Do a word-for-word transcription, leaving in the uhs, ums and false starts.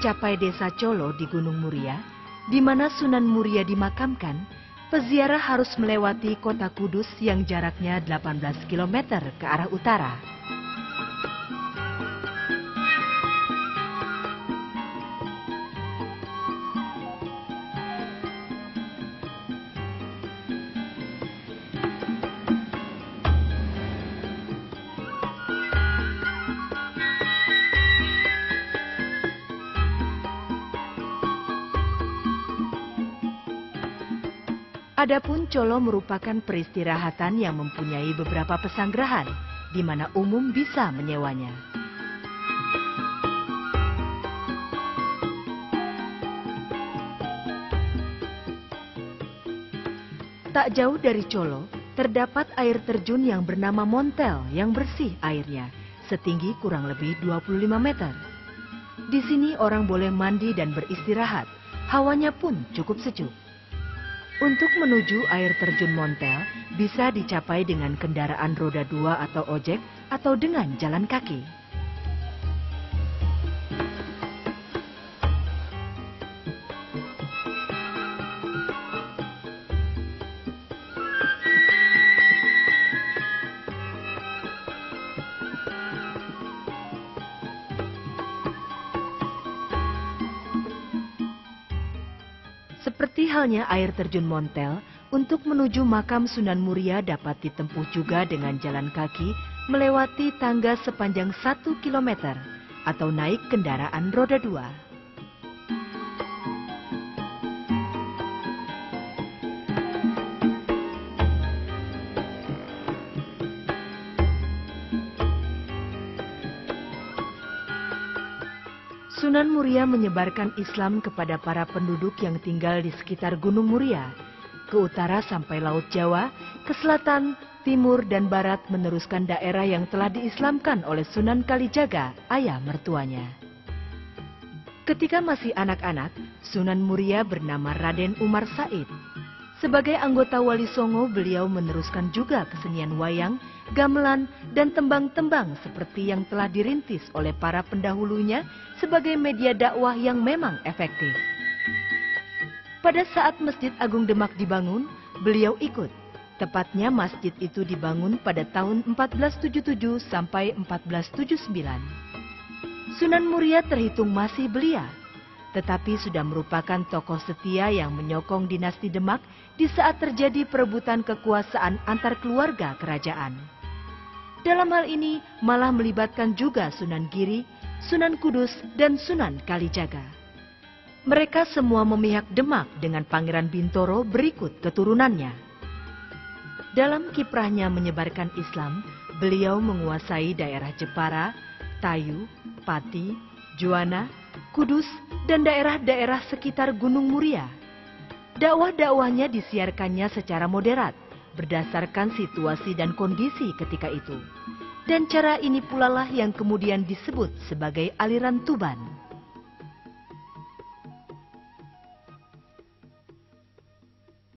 mencapai desa Colo di Gunung Muria, di mana Sunan Muria dimakamkan, peziarah harus melewati kota Kudus yang jaraknya delapan belas kilometer ke arah utara. Adapun Colo merupakan peristirahatan yang mempunyai beberapa pesanggrahan, di mana umum bisa menyewanya. Tak jauh dari Colo, terdapat air terjun yang bernama Montel yang bersih airnya, setinggi kurang lebih dua puluh lima meter. Di sini orang boleh mandi dan beristirahat, hawanya pun cukup sejuk. Untuk menuju air terjun Montel bisa dicapai dengan kendaraan roda dua atau ojek atau dengan jalan kaki. Seperti halnya air terjun Montel, untuk menuju makam Sunan Muria dapat ditempuh juga dengan jalan kaki melewati tangga sepanjang satu kilometer atau naik kendaraan roda dua. Sunan Muria menyebarkan Islam kepada para penduduk yang tinggal di sekitar Gunung Muria, ke utara sampai Laut Jawa, ke selatan, timur, dan barat meneruskan daerah yang telah diislamkan oleh Sunan Kalijaga, ayah mertuanya. Ketika masih anak-anak, Sunan Muria bernama Raden Umar Said. Sebagai anggota Wali Songo, beliau meneruskan juga kesenian wayang, gamelan, dan tembang-tembang seperti yang telah dirintis oleh para pendahulunya sebagai media dakwah yang memang efektif. Pada saat Masjid Agung Demak dibangun, beliau ikut. Tepatnya masjid itu dibangun pada tahun empat belas tujuh puluh tujuh sampai empat belas tujuh puluh sembilan. Sunan Muria terhitung masih belia, tetapi sudah merupakan tokoh setia yang menyokong dinasti Demak di saat terjadi perebutan kekuasaan antar keluarga kerajaan. Dalam hal ini malah melibatkan juga Sunan Giri, Sunan Kudus, dan Sunan Kalijaga. Mereka semua memihak Demak dengan Pangeran Bintoro berikut keturunannya. Dalam kiprahnya menyebarkan Islam, beliau menguasai daerah Jepara, Tayu, Pati, Juwana, Kudus, dan daerah-daerah sekitar Gunung Muria. Dakwah-dakwahnya disiarkannya secara moderat, berdasarkan situasi dan kondisi ketika itu. Dan cara ini pula lah yang kemudian disebut sebagai aliran Tuban.